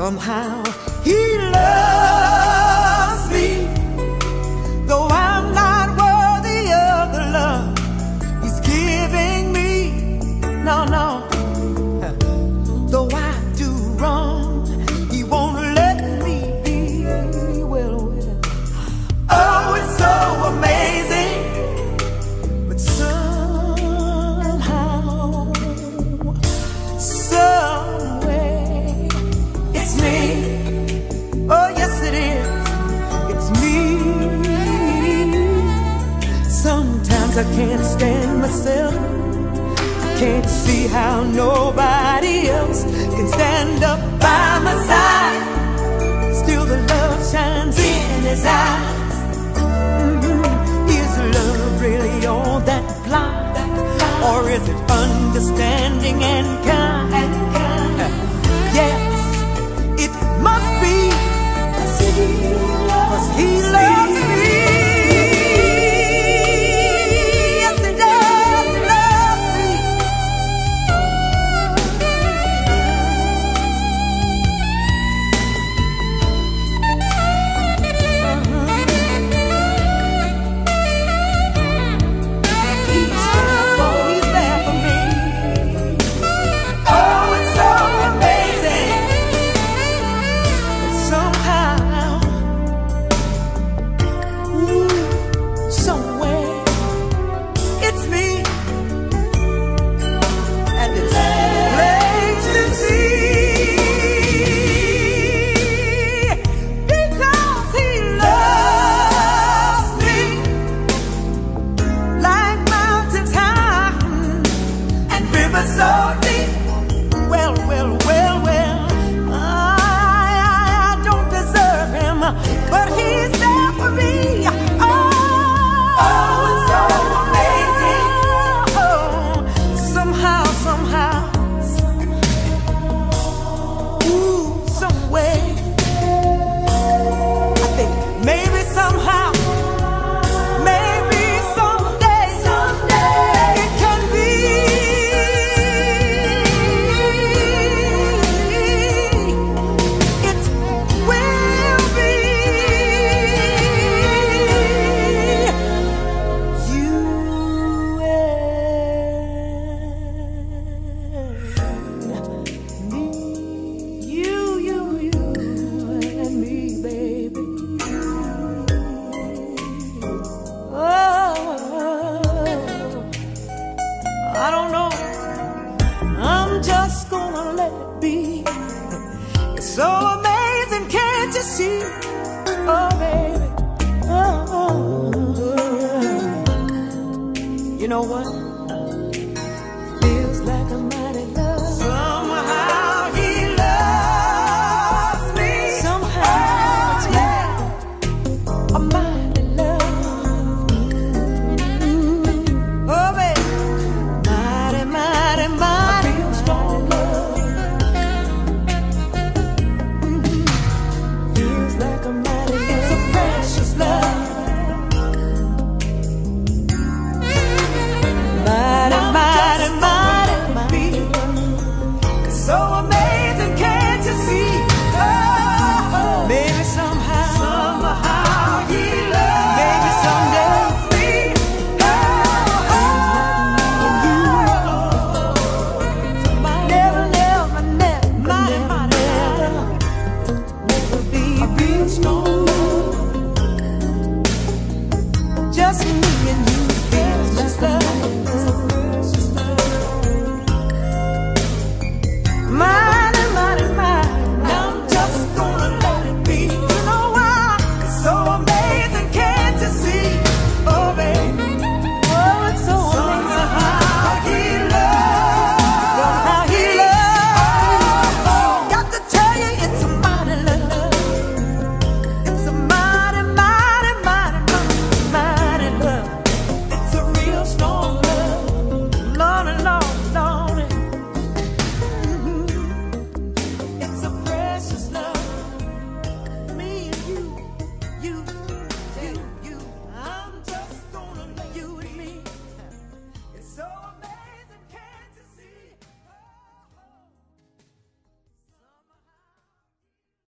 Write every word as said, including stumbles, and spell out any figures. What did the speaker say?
Somehow he loves me, though I'm not worthy of the love he's giving me. No, no. Though I do wrong, he won't let me be. Well, well. Oh, it's so amazing. But somehow, someway, it's me. Oh, yes, it is. It's me. Sometimes I can't stand myself. Can't see how nobody else can stand up by my side. Still the love shines in his eyes. Mm-hmm. Is love really all that blind? Or is it understanding and kind?